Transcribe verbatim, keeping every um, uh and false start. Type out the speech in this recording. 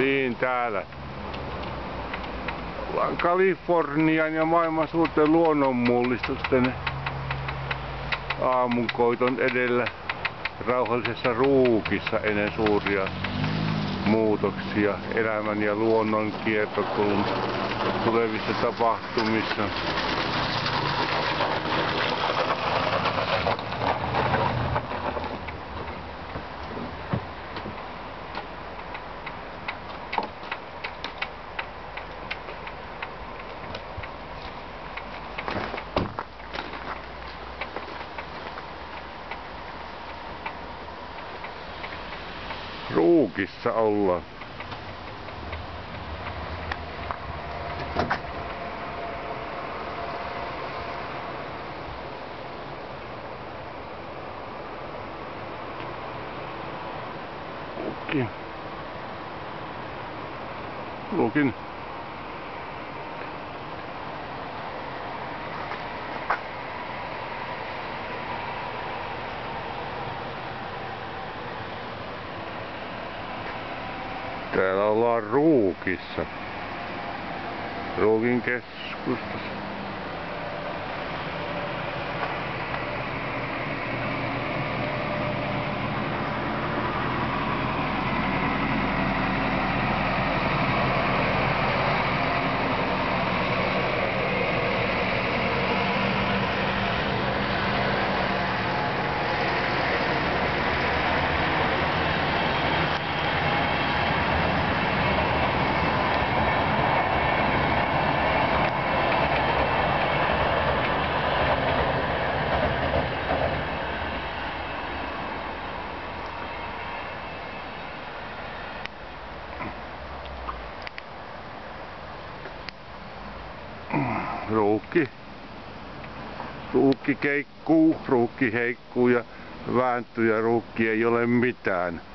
Niin täällä. Ollaan Kalifornian ja maailman suurten luonnonmullistusten aamunkoiton edellä rauhallisessa Ruukissa ennen suuria muutoksia elämän ja luonnon kiertokulun tulevissa tapahtumissa. Ruukissa ollaan. Ruukin. Ruukin. Täällä ollaan Ruukissa. Ruukin keskustassa. Ruukki. Ruukki keikkuu, ruukki heikkuu ja vääntyy ja ruukki ei ole mitään.